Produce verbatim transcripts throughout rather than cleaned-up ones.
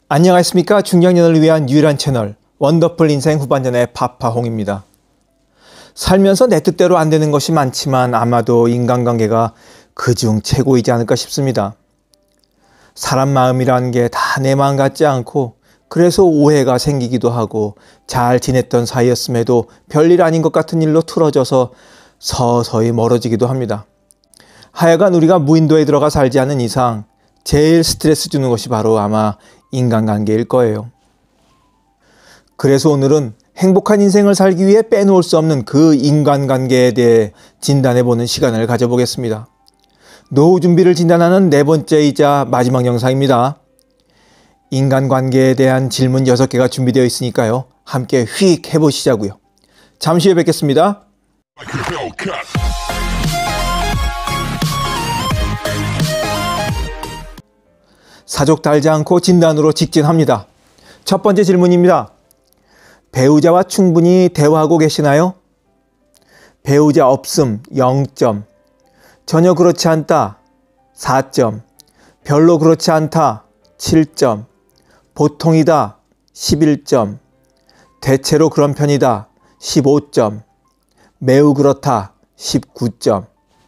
안녕하십니까. 중장년을 위한 유일한 채널 원더풀 인생 후반전의 파파홍입니다. 살면서 내 뜻대로 안 되는 것이 많지만 아마도 인간관계가 그중 최고이지 않을까 싶습니다. 사람 마음이라는 게 다 내 마음 같지 않고 그래서 오해가 생기기도 하고 잘 지냈던 사이였음에도 별일 아닌 것 같은 일로 틀어져서 서서히 멀어지기도 합니다. 하여간 우리가 무인도에 들어가 살지 않는 이상 제일 스트레스 주는 것이 바로 아마 인간관계일 거예요. 그래서 오늘은 행복한 인생을 살기 위해 빼놓을 수 없는 그 인간관계에 대해 진단해보는 시간을 가져보겠습니다. 노후 준비를 진단하는 네 번째이자 마지막 영상입니다. 인간관계에 대한 질문 여섯 개가 준비되어 있으니까요. 함께 휙 해보시자고요. 잠시 후에 뵙겠습니다. 사족 달지 않고 진단으로 직진합니다. 첫 번째 질문입니다. 배우자와 충분히 대화하고 계시나요? 배우자 없음 영 점, 전혀 그렇지 않다 사 점, 별로 그렇지 않다 칠 점, 보통이다 십일 점, 대체로 그런 편이다 십오 점, 매우 그렇다 십구 점.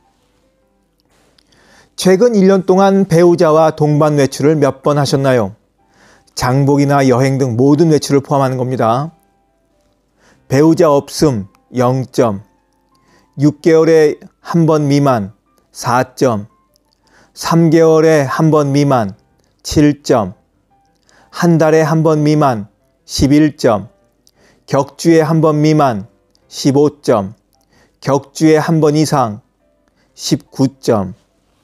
최근 일 년 동안 배우자와 동반 외출을 몇 번 하셨나요? 장복이나 여행 등 모든 외출을 포함하는 겁니다. 배우자 없음 영 점, 육 개월에 한 번 미만 사 점, 삼 개월에 한 번 미만 칠 점, 한 달에 한 번 미만 십일 점, 격주에 한 번 미만 십오 점, 격주에 한 번 이상 십구 점.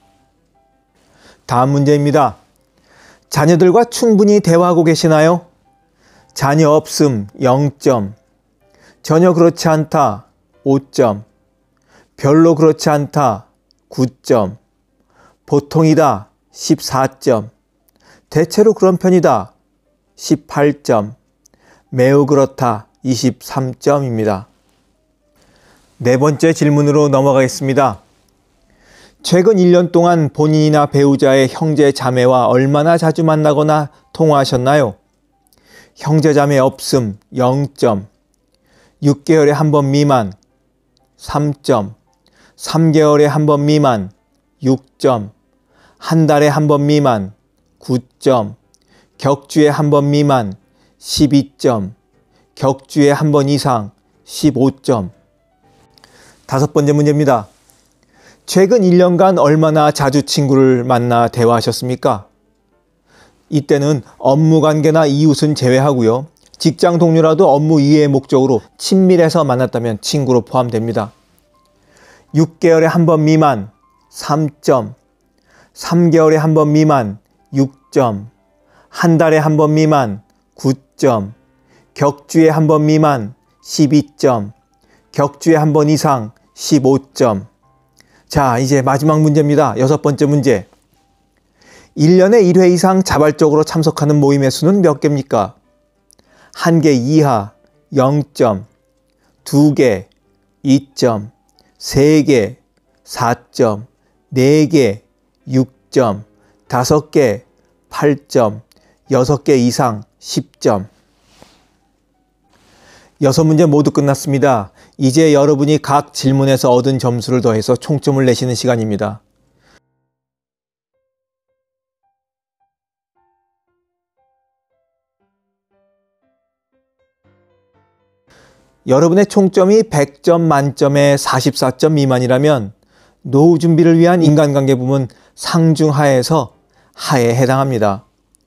다음 문제입니다. 자녀들과 충분히 대화하고 계시나요? 자녀 없음 영 점, 전혀 그렇지 않다 오 점, 별로 그렇지 않다 구 점, 보통이다 십사 점, 대체로 그런 편이다 십팔 점, 매우 그렇다 이십삼 점입니다. 네 번째 질문으로 넘어가겠습니다. 최근 일 년 동안 본인이나 배우자의 형제 자매와 얼마나 자주 만나거나 통화하셨나요? 형제 자매 없음 영 점, 육 개월에 한 번 미만 삼 점, 삼 개월에 한 번 미만 육 점, 한 달에 한 번 미만 구 점, 격주에 한 번 미만 십이 점, 격주에 한 번 이상 십오 점. 다섯 번째 문제입니다. 최근 일 년간 얼마나 자주 친구를 만나 대화하셨습니까? 이때는 업무관계나 이웃은 제외하고요. 직장 동료라도 업무 이외의 목적으로 친밀해서 만났다면 친구로 포함됩니다. 육 개월에 한 번 미만 삼 점, 삼 개월에 한 번 미만 육 점, 한 달에 한 번 미만 구 점, 격주에 한 번 미만 십이 점, 격주에 한 번 이상 십오 점. 자, 이제 마지막 문제입니다. 여섯 번째 문제. 일 년에 일 회 이상 자발적으로 참석하는 모임의 수는 몇 개입니까? 한 개 이하 영 점, 두 개 이 점, 세 개 사 점, 네 개 육 점, 다섯 개 팔 점, 여섯 개 이상 십 점. 여섯 문제 모두 끝났습니다. 이제 여러분이 각 질문에서 얻은 점수를 더해서 총점을 내시는 시간입니다. 여러분의 총점이 백 점 만점에 사십사 점 미만이라면 노후 준비를 위한 인간관계 부문 상중하에서 하에 해당합니다.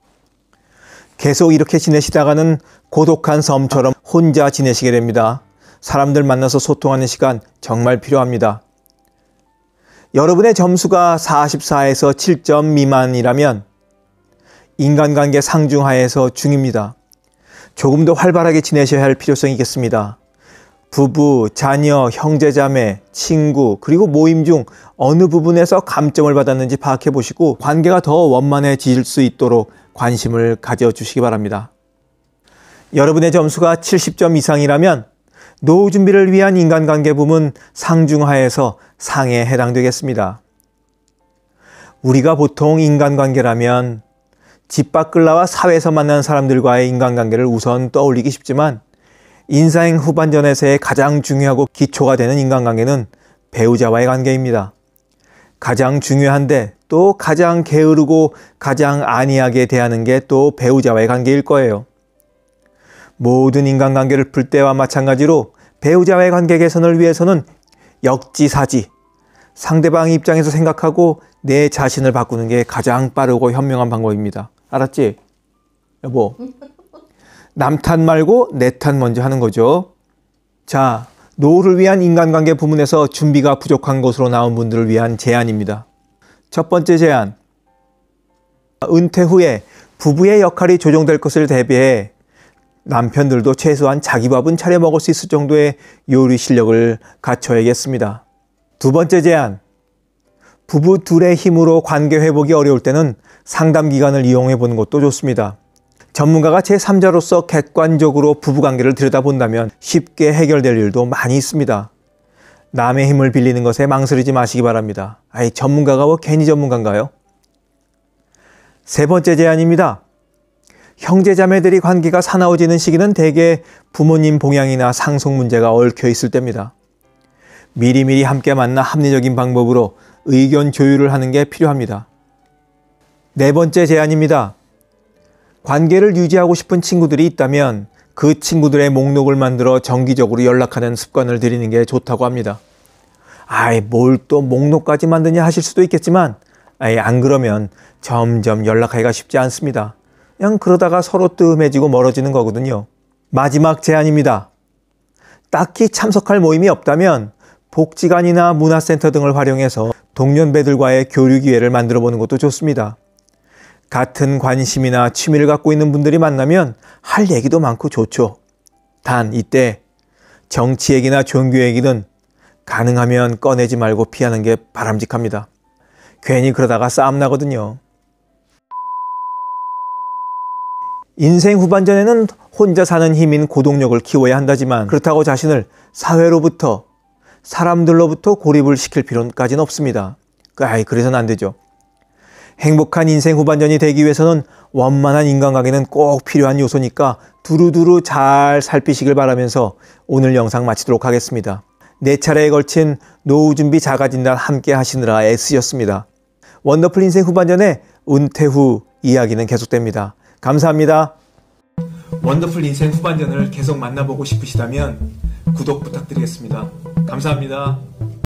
계속 이렇게 지내시다가는 고독한 섬처럼 혼자 지내시게 됩니다. 사람들 만나서 소통하는 시간 정말 필요합니다. 여러분의 점수가 사십사에서 칠 점 미만이라면 인간관계 상중하에서 중입니다. 조금 더 활발하게 지내셔야 할 필요성이 있겠습니다. 부부, 자녀, 형제자매, 친구, 그리고 모임 중 어느 부분에서 감점을 받았는지 파악해 보시고 관계가 더 원만해질 수 있도록 관심을 가져주시기 바랍니다. 여러분의 점수가 칠십 점 이상이라면 노후 준비를 위한 인간관계 부문 상중하에서 상에 해당되겠습니다. 우리가 보통 인간관계라면 집 밖을 나와 사회에서 만나는 사람들과의 인간관계를 우선 떠올리기 쉽지만 인생 후반전에서의 가장 중요하고 기초가 되는 인간관계는 배우자와의 관계입니다. 가장 중요한데 또 가장 게으르고 가장 안이하게 대하는 게 또 배우자와의 관계일 거예요. 모든 인간관계를 풀 때와 마찬가지로 배우자와의 관계 개선을 위해서는 역지사지, 상대방 입장에서 생각하고 내 자신을 바꾸는 게 가장 빠르고 현명한 방법입니다. 알았지? 여보, 남 탓 말고 내 탓 먼저 하는 거죠. 자, 노후를 위한 인간관계 부문에서 준비가 부족한 것으로 나온 분들을 위한 제안입니다. 첫 번째 제안, 은퇴 후에 부부의 역할이 조정될 것을 대비해 남편들도 최소한 자기 밥은 차려 먹을 수 있을 정도의 요리 실력을 갖춰야겠습니다. 두 번째 제안, 부부 둘의 힘으로 관계 회복이 어려울 때는 상담 기관을 이용해 보는 것도 좋습니다. 전문가가 제삼자로서 객관적으로 부부관계를 들여다본다면 쉽게 해결될 일도 많이 있습니다. 남의 힘을 빌리는 것에 망설이지 마시기 바랍니다. 아이, 전문가가 뭐 괜히 전문가인가요? 세 번째 제안입니다. 형제자매들이 관계가 사나워지는 시기는 대개 부모님 봉양이나 상속 문제가 얽혀 있을 때입니다. 미리미리 함께 만나 합리적인 방법으로 의견 조율을 하는 게 필요합니다. 네 번째 제안입니다. 관계를 유지하고 싶은 친구들이 있다면 그 친구들의 목록을 만들어 정기적으로 연락하는 습관을 들이는 게 좋다고 합니다. 아이, 뭘 또 목록까지 만드냐 하실 수도 있겠지만 아이, 안 그러면 점점 연락하기가 쉽지 않습니다. 그냥 그러다가 서로 뜸해지고 멀어지는 거거든요. 마지막 제안입니다. 딱히 참석할 모임이 없다면 복지관이나 문화센터 등을 활용해서 동년배들과의 교류 기회를 만들어 보는 것도 좋습니다. 같은 관심이나 취미를 갖고 있는 분들이 만나면 할 얘기도 많고 좋죠. 단 이때 정치 얘기나 종교 얘기는 가능하면 꺼내지 말고 피하는 게 바람직합니다. 괜히 그러다가 싸움 나거든요. 인생 후반전에는 혼자 사는 힘인 고동력을 키워야 한다지만 그렇다고 자신을 사회로부터, 사람들로부터 고립을 시킬 필요까지는 없습니다. 아이, 그래서는 안 되죠. 행복한 인생 후반전이 되기 위해서는 원만한 인간관계는 꼭 필요한 요소니까 두루두루 잘 살피시길 바라면서 오늘 영상 마치도록 하겠습니다. 네 차례에 걸친 노후 준비 자가진단 함께 하시느라 애쓰셨습니다. 원더풀 인생 후반전의 은퇴 후 이야기는 계속됩니다. 감사합니다. 원더풀 인생 후반전을 계속 만나보고 싶으시다면 구독 부탁드리겠습니다. 감사합니다.